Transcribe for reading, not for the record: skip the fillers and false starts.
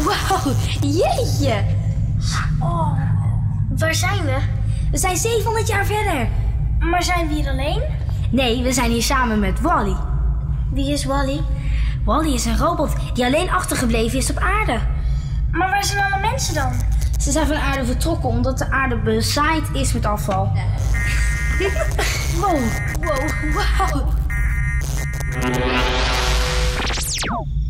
Wauw, jeetje. Oh, waar zijn we? We zijn 700 jaar verder. Maar zijn we hier alleen? Nee, we zijn hier samen met Wally. Wie is Wally? Wally is een robot die alleen achtergebleven is op aarde. Maar waar zijn alle mensen dan? Ze zijn van aarde vertrokken omdat de aarde bezaaid is met afval. Wow, wow, wow.